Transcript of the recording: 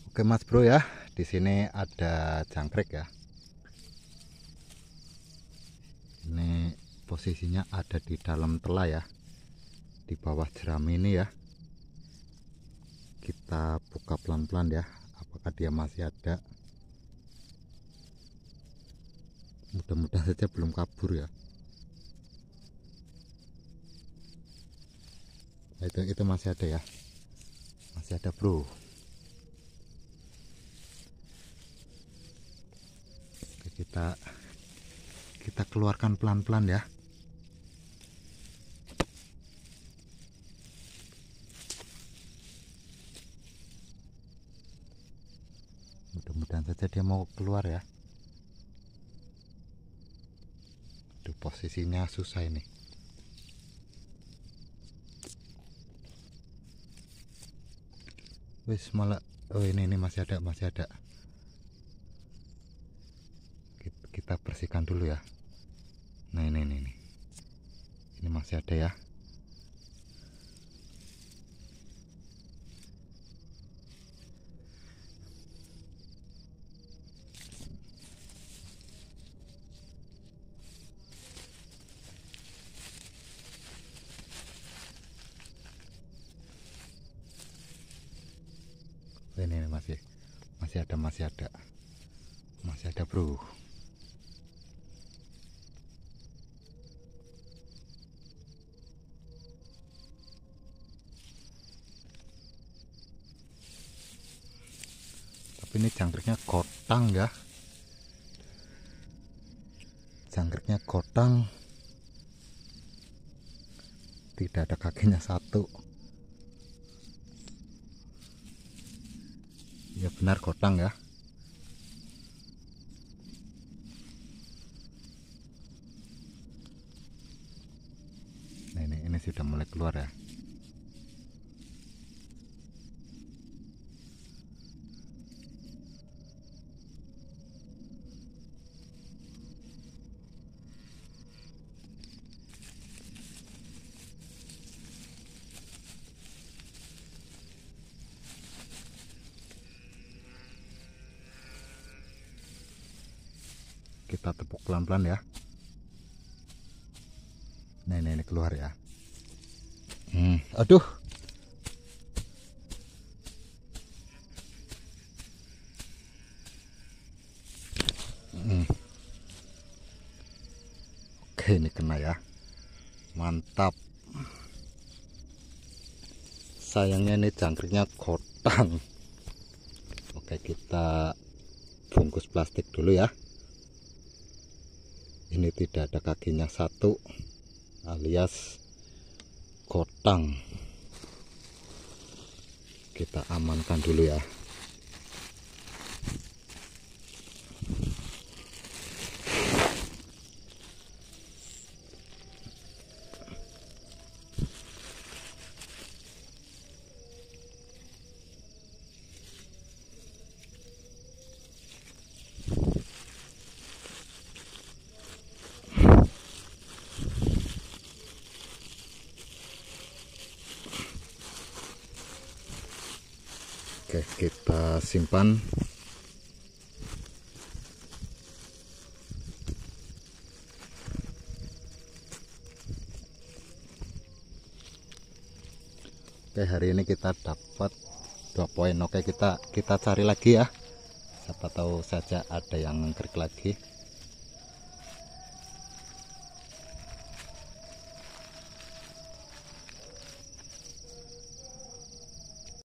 Oke Mas Bro ya, di sini ada jangkrik ya. Ini posisinya ada di dalam tela ya, di bawah jerami ini ya. Kita buka pelan-pelan ya, apakah dia masih ada. Mudah-mudahan saja belum kabur ya. Nah, itu masih ada ya, masih ada bro. Oke, kita keluarkan pelan-pelan ya. Mudah-mudahan saja dia mau keluar ya. Aduh, posisinya susah ini. Wis malah, oh ini masih ada. Kita bersihkan dulu ya. Nah ini masih ada ya. Ini masih ada bro. Tapi ini jangkriknya kotang ya, tidak ada kakinya satu. Ya benar kotang ya. Nah ini sudah mulai keluar ya. Kita tepuk pelan-pelan ya. Nah ini keluar ya. Aduh. Oke ini kena ya. Mantap. Sayangnya ini jangkriknya kotang. Oke, kita bungkus plastik dulu ya. Ini tidak ada kakinya satu, alias kotang. Kita amankan dulu ya. Oke, kita simpan. Oke, hari ini kita dapat 2 poin. Oke, kita cari lagi ya. Siapa tahu saja ada yang ngekrik lagi.